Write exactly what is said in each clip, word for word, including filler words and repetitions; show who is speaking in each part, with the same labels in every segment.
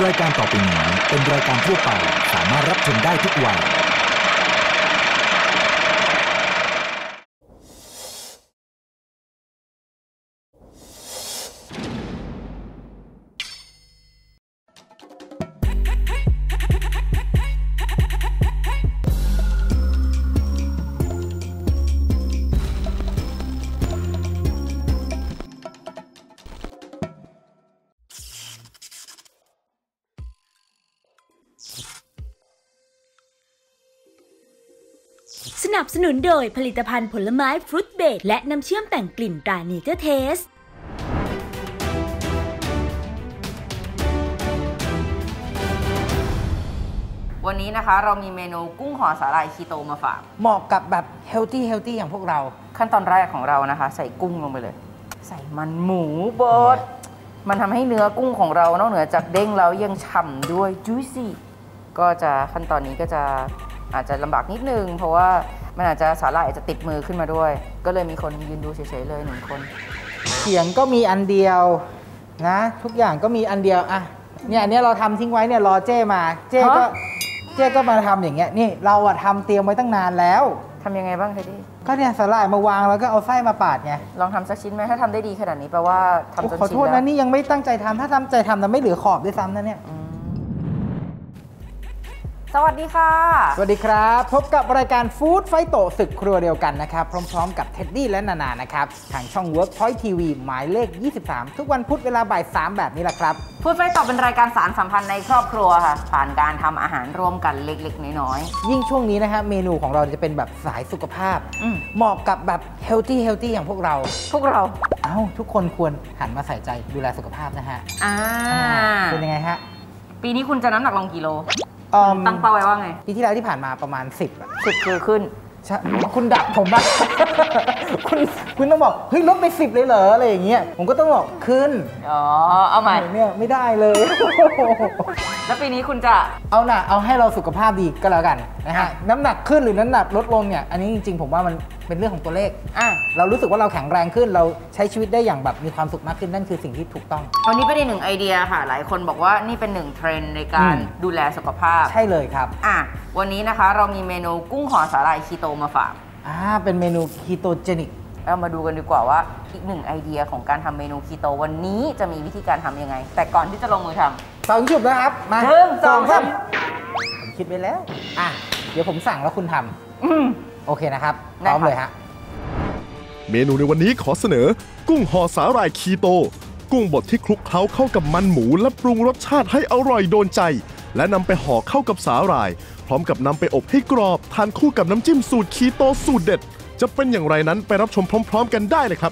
Speaker 1: รายการต่อไปนี้เป็นรายการทั่วไปสามารถรับชมได้ทุกวัย
Speaker 2: สนับสนุนโดยผลิตภัณฑ์ผลไม้ฟรุตเบรดและน้ำเชื่อมแต่งกลิ่นตราเนเจอร์เทส
Speaker 3: วันนี้นะคะเรามีเมนูกุ้งห่อสาหร่ายคีโตมาฝาก
Speaker 4: เหมาะกับแบบเฮลตี้เฮลตี้อย่างพวกเรา
Speaker 3: ขั้นตอนแรกของเรานะคะใส่กุ้งลงไปเลยใส่มันหมูบดมันทำให้เนื้อกุ้งของเรานอกเหนือจากเด้งแล้วยังฉ่ำด้วยจุยซี่ก็จะขั้นตอนนี้ก็จะอาจจะลำบากนิดนึงเพราะว่ามันอาจจะสาหร่ายอาจจะติดมือขึ้นมาด้วยก็เลยมีคนยืนดูเฉยๆเลยหนึ่งคน
Speaker 4: เขียงก็มีอันเดียวนะทุกอย่างก็มีอันเดียวอ่ะเนี่ยอันนี้เราทำทิ้งไว้เนี่ยรอเจ้มาเจ้ก็เจ้ก็มาทำอย่างเงี้ยนี่เราอะทำเตรียมไว้ตั้งนานแล้ว
Speaker 3: ทำยังไงบ้างเทดดี้
Speaker 4: ก็เนี่ยสาหร่ายมาวางแล้วก็เอาไส้มาปาดไง
Speaker 3: ลองทำสักชิ้นไหมถ้าทำได้ดีขนาดนี้แปลว่าทำจนชินแล้ว
Speaker 4: ขอโทษนะนี่ยังไม่ตั้งใจทำถ้าตั้งใจทำแต่ไม่เหลือขอบด้วยซ้ำนะเนี่ย
Speaker 3: สวัสดีค่ะ
Speaker 4: สวัสดีครับพบกับรายการฟู้ดไฟโตศึกครัวเดียวกันนะครับพร้อมๆกับเท็ดดี้และนานานะครับทางช่อง Workpoint ที วี หมายเลขยี่สิบสามทุกวันพุธเวลาบ่ายสามแบบนี้แหละครับ
Speaker 3: ฟู้ดไฟโตเป็นรายการสารสัมพันธ์ในครอบครัวค่ะผ่านการทำอาหารร่วมกันเล็กๆน้อย
Speaker 4: ๆยิ่งช่วงนี้นะฮะเมนูของเราจะเป็นแบบสายสุขภาพเหมาะกับแบบเฮลตี้เฮลตี้อย่างพวกเรา
Speaker 3: พวกเรา
Speaker 4: เอ้าทุกคนควรหันมาใส่ใจดูแลสุขภาพนะฮะ
Speaker 3: อ่า
Speaker 4: เป็นยังไงฮะ
Speaker 3: ปีนี้คุณจะน้ำหนักลงกี่โลตั้งเป้าไว้ว่าไง
Speaker 4: ปีที่แล้วที่ผ่านมาประมาณสิบอะ
Speaker 3: สิบคือขึ้น
Speaker 4: คุณดักผมอะคุณคุณต้องบอกเฮ้ยลดไปสิบเลยเหรออะไรอย่างเงี้ยผมก็ต้องบอกขึ้น
Speaker 3: อ๋อเอาใหม่
Speaker 4: เนี่ยไม่ได้เลย
Speaker 3: แล้วปีนี้คุณจะ
Speaker 4: เอาหน่ะเอาให้เราสุขภาพดีก็แล้วกันนะฮะน้ำหนักขึ้นหรือน้ำหนักลดลงเนี่ยอันนี้จริงๆผมว่ามันเป็นเรื่องของตัวเลขอ่ะเรารู้สึกว่าเราแข็งแรงขึ้นเราใช้ชีวิตได้อย่างแบบมีความสุขมากขึ้นนั่นคือสิ่งที่ถูกต้อง
Speaker 3: วันนี้ประเด็นหนึ่งไอเดียค่ะหลายคนบอกว่านี่เป็นหนึ่งเทรนด์ในการดูแลสุขภาพ
Speaker 4: ใช่เลยครับ
Speaker 3: อ่ะวันนี้นะคะเรามีเมนูกุ้งห่อสาหร่ายคีโตมาฝาก
Speaker 4: อ่าเป็นเมนูคีโตเจนิก
Speaker 3: เรามาดูกันดีกว่าว่าอีกหนึ่งไอเดียของการทำเมนูคีโตวันนี้จะมีวิธีการทำยังไงแต่ก่อนที่จะลงมือทำ
Speaker 4: สองจุดนะครับมา
Speaker 3: หนึ่งสองสาม
Speaker 4: ผมคิดไปแล้วอ่ะเดี๋ยวผมสั่งแล้วคุณทำโอเคนะครับพร้อมเลยฮะ
Speaker 5: เมนูในวันนี้ขอเสนอกุ้งห่อสาหร่ายคีโตกุ้งบดที่คลุกเคล้าเข้ากับมันหมูและปรุงรสชาติให้อร่อยโดนใจและนำไปห่อเข้ากับสาหร่ายพร้อมกับนำไปอบให้กรอบทานคู่กับน้ำจิ้มสูตรคีโตสูตรเด็ดจะเป็นอย่างไรนั้นไปรับชมพร้อมๆกันได้เลยครับ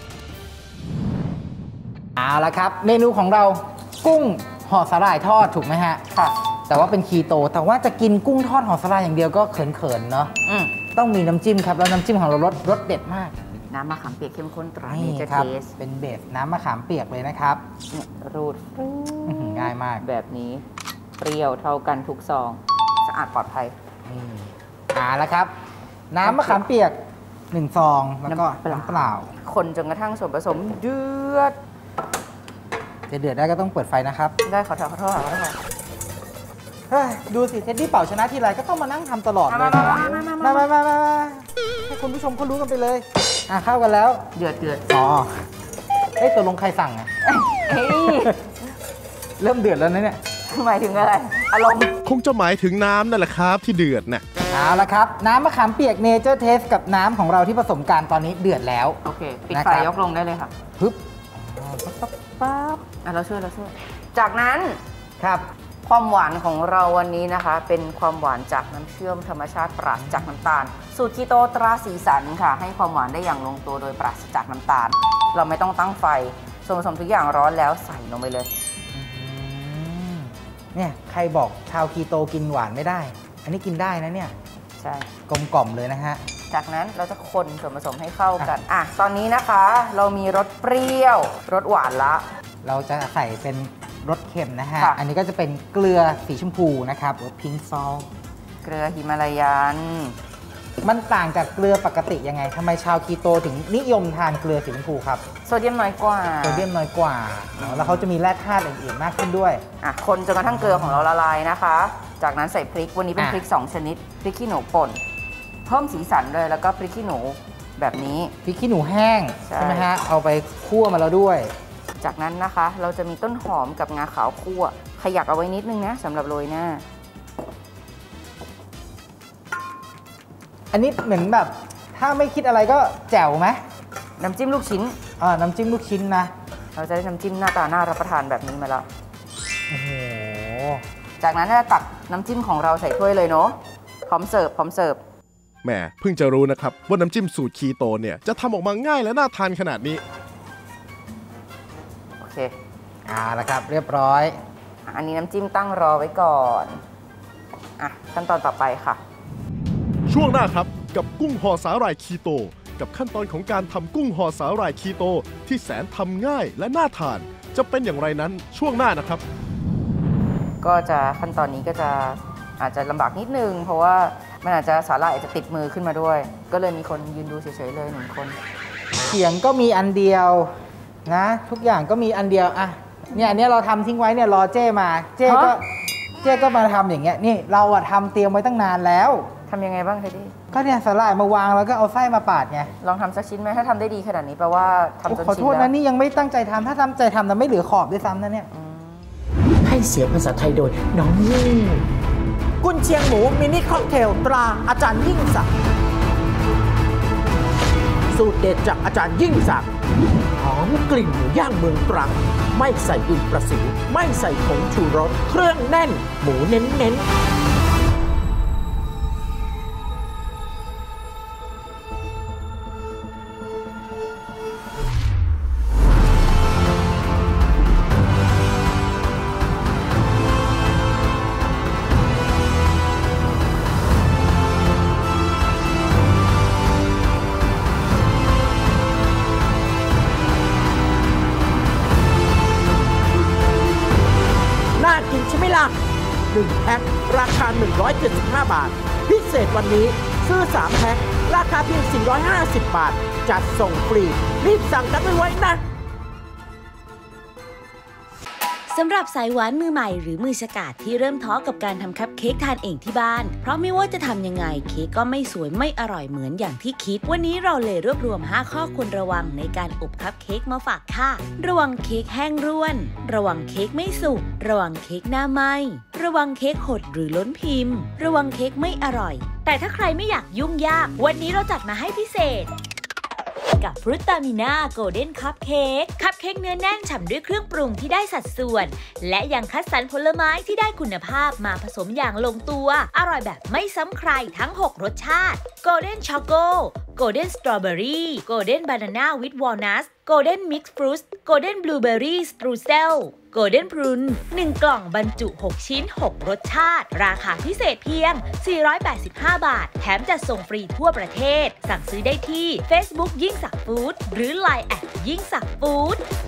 Speaker 4: เอาละครับเมนูของเรากุ้งห่อสาหร่ายทอดถูกไหมฮะค่ะแต่ว่าเป็นคีโตแต่ว่าจะกินกุ้งทอดห่อสาหร่ายอย่างเดียวก็เขินๆเนาะต้องมีน้ำจิ้มครับแล้วน้ำจิ้มของเรารสรสเด็ดมาก
Speaker 3: น้ำมะขามเปียกเข้มข้นตราเนเจอร์เทส
Speaker 4: เป็นเบสน้ำมะขามเปียกเลยนะครับ
Speaker 3: รูด
Speaker 4: ง่ายมาก
Speaker 3: แบบนี้เปรี้ยวเท่ากันทุกซองสะอาดปลอดภัย
Speaker 4: เอาละครับน้ำมะขามเปียกหนึ่งซองแล้วก็น้ำเปล่า
Speaker 3: คนจนกระทั่งส่วนผสมเดือด
Speaker 4: จะเดือดได้ก็ต้องเปิดไฟนะครับ
Speaker 3: ได้ขอโทษขอโทษขอโทษ
Speaker 4: ดูสิเท็ดดี้เป่าชนะทีไรก็ต้องมานั่งทำตลอดเลยมามามามามาให้คุณผู้ชมเขารู้กันไปเลยอ่ะเข้ากันแล้ว
Speaker 3: เดือดเดือด
Speaker 4: อ๋อเอ้ยตัวลงใครสั่งอ่ะเริ่มเดือดแล้วนะเนี่ย
Speaker 3: หมายถึงอะไรอารมณ์
Speaker 5: คงจะหมายถึงน้ำนั่นแหละครับที่เดือดน่ะ
Speaker 4: เอาละครับน้ำมะขามเปียกเนเจอร์เทสกับน้ำของเราที่ผสมกันตอนนี้เดือดแล้ว
Speaker 3: โอเคปิดไฟยกลงได้เลยค่ะ
Speaker 4: ปึ๊บ
Speaker 3: ปั๊บปั๊บอ่ะเราช่วยเราช่วยจากนั้น
Speaker 4: ครับ
Speaker 3: ความหวานของเราวันนี้นะคะเป็นความหวานจากน้ำเชื่อมธรรมชาติปราศจากน้ำตาลสูตรคีโตตราสีสันค่ะให้ความหวานได้อย่างลงตัวโดยปราศจากน้ำตาลเราไม่ต้องตั้งไฟส่วนผสมทุกอย่างร้อนแล้วใส่ลงไปเลย
Speaker 4: เนี่ยใครบอกชาวคีโตกินหวานไม่ได้อันนี้กินได้นะเนี่ย
Speaker 3: ใช่
Speaker 4: กลมกล่อมเลยนะฮะ
Speaker 3: จากนั้นเราจะคนส่วนผสมให้เข้ากันอ่ะตอนนี้นะคะเรามีรสเปรี้ยวรสหวานละ
Speaker 4: เราจะใส่เป็นรสเค็มนะฮะอันนี้ก็จะเป็นเกลือสีชมพูนะครับหรือพิงค์ซอล
Speaker 3: เกลือหิมาลายัน
Speaker 4: มันต่างจากเกลือปกติยังไงทำไมชาวคีโตถึงนิยมทานเกลือสีชมพูครับ
Speaker 3: โซเดียมน้อยกว่า
Speaker 4: โซเดียมน้อยกว่าแล้วเขาจะมีแร่ธาตุอื่นๆมากขึ้นด้วย
Speaker 3: อ่ะคนจนกระทั่งเกลือของเราละลายนะคะจากนั้นใส่พริกวันนี้เป็นพริกสองชนิดพริกขี้หนูป่นเพิ่มสีสันเลยแล้วก็พริกขี้หนูแบบนี้
Speaker 4: พริกขี้หนูแห้งใช่ไหมฮะเอาไปคั่วมาแล้วด้วย
Speaker 3: จากนั้นนะคะเราจะมีต้นหอมกับงาขาวคั่วขยักเอาไว้นิดนึงนะสำหรับโรยหน้า
Speaker 4: อันนี้เหมือนแบบถ้าไม่คิดอะไรก็แจ่วไหม
Speaker 3: น้ำจิ้มลูกชิ้น
Speaker 4: อ่าน้ำจิ้มลูกชิ้นนะ
Speaker 3: เราจะได้น้ำจิ้มหน้าตาน่ารับประทานแบบนี้มาแล้ว
Speaker 4: โอ้โห
Speaker 3: จากนั้นจะตักน้ำจิ้มของเราใส่ถ้วยเลยเนาะพร้อมเสิร์ฟพร้อมเสิร์ฟ
Speaker 5: แหมเพิ่งจะรู้นะครับว่าน้ำจิ้มสูตรคีโตเนี่ยจะทำออกมาง่ายและน่าทานขนาดนี้
Speaker 3: โอเค
Speaker 4: อ่าแล้วครับเรียบร้อย
Speaker 3: อันนี้น้ำจิ้มตั้งรอไว้ก่อนอ่ะขั้นตอนต่อไปค่ะ
Speaker 5: ช่วงหน้าครับกับกุ้งห่อสาหร่ายคีโตกับขั้นตอนของการทำกุ้งห่อสาหร่ายคีโตที่แสนทำง่ายและน่าทานจะเป็นอย่างไรนั้นช่วงหน้านะครับ
Speaker 3: ก็จะขั้นตอนนี้ก็จะอาจจะลำบากนิดนึงเพราะว่ามันอาจจะสาหร่ายอาจจะติดมือขึ้นมาด้วยก็เลยมีคนยืนดูเฉยๆเลยหนึ่งคน
Speaker 4: เขียงก็มีอันเดียวนะทุกอย่างก็มีอันเดียวอ่ะเนี่ยอันนี้เราทำทิ้งไว้เนี่ยรอเจ้มาเจ้ก็เจ้ก็มาทำอย่างเงี้ยนี่เราอะทำเตรียมไว้ตั้งนานแล้ว
Speaker 3: ทำยังไงบ้างเทดดี้
Speaker 4: ก็เนี่ยสาหร่ายมาวางแล้วก็เอาไส้มาปาดไง
Speaker 3: ลองทำสักชิ้นไหมถ้าทำได้ดีขนาดนี้แปลว่าทำจนชินแล้ว
Speaker 4: ขอโทษนะนี่ยังไม่ตั้งใจทำถ้าตั้งใจทำนะไม่เหลือขอบด้วยซ้ำนะเนี่ย
Speaker 1: ให้เสียงภาษาไทยโดยน้องยิ่งกุนเชียงหมูมินิค็อกเทลตราอาจารย์ยิ่งศักดิ์สูตรเด็ดจากอาจารย์ยิ่งศักดิ์หอมกลิ่นหมูย่างเมืองตรังไม่ใส่ดินประสิวไม่ใส่ผงชูรสเครื่องแน่นหมูเน้นๆใช่ไหมล่ะหนึ่งแพ็คราคาหนึ่งร้อยเจ็ดสิบห้าบาทพิเศษวันนี้ซื้อสามแพ็คราคาเพียงสี่ร้อยห้าสิบบาทจัดส่งฟรีรีบสั่งกันไว้นะ
Speaker 2: สำหรับสายหวานมือใหม่หรือมือฉกาจที่เริ่มท้อกับการทำคัพเค้กทานเองที่บ้านเพราะไม่ว่าจะทำยังไงเค้กก็ไม่สวยไม่อร่อยเหมือนอย่างที่คิดวันนี้เราเลยรวบรวมห้าข้อควรระวังในการอบคัพเค้กมาฝากค่ะระวังเค้กแห้งร่วนระวังเค้กไม่สุกระวังเค้กหน้าไหม้ระวังเค้กหดหรือล้นพิมพ์ระวังเค้กไม่อร่อยแต่ถ้าใครไม่อยากยุ่งยากวันนี้เราจัดมาให้พิเศษกับฟรุตตามิน่าโกลเด้นคัพเค้กคัพเค้กเนื้อแน่นฉ่ำด้วยเครื่องปรุงที่ได้สัดส่วนและยังคัดสรรผลไม้ที่ได้คุณภาพมาผสมอย่างลงตัวอร่อยแบบไม่ซ้ำใครทั้งหกรสชาติโกลเด้นช็อกโกโกลเด้นสตรอเบอรี่โกลเด้นบานาน่าวิดวอลนัทโกลเด้นมิกซ์ฟรุตโกลเด้นบลูเบอร์รี่สตรูเซลโกลเด้นพรุนหนึ่งกล่องบรรจุหกชิ้นหกรสชาติราคาพิเศษเพียงสี่ร้อยแปดสิบห้าบาทแถมจัดส่งฟรีทั่วประเทศสั่งซื้อได้ที่ Facebook ยิ่งศักดิ์ฟู้ดหรือ ไลน์ แอทยิ่งศักดิ์ฟู้ด